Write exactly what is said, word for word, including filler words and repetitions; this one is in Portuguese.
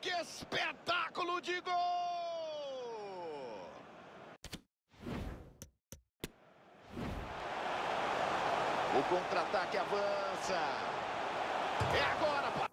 Que espetáculo de gol! O contra-ataque avança. É agora,